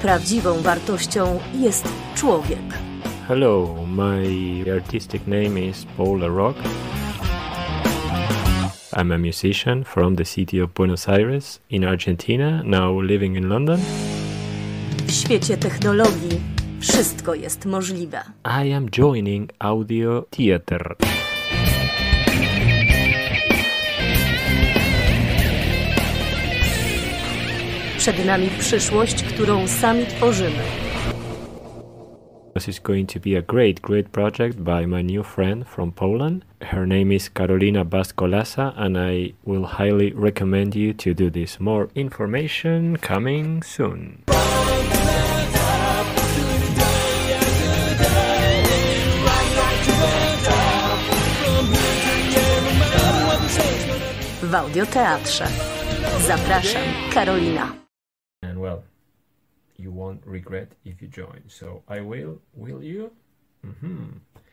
Prawdziwą wartością jest człowiek. Hello, my artistic name is Rocq'a. I'm a musician from the city of Buenos Aires in Argentina, now living in London. W świecie technologii wszystko jest możliwe. I am joining AudioTeatr. Przed nami przyszłość, którą sami tworzymy. This is going to be a great project by my new friend from Poland. Her name is Karolina Baskolasa, and I will highly recommend you to do this. More information coming soon. W Audioteatrze. Zapraszam, Karolina. And well, you won't regret if you join. So I will you?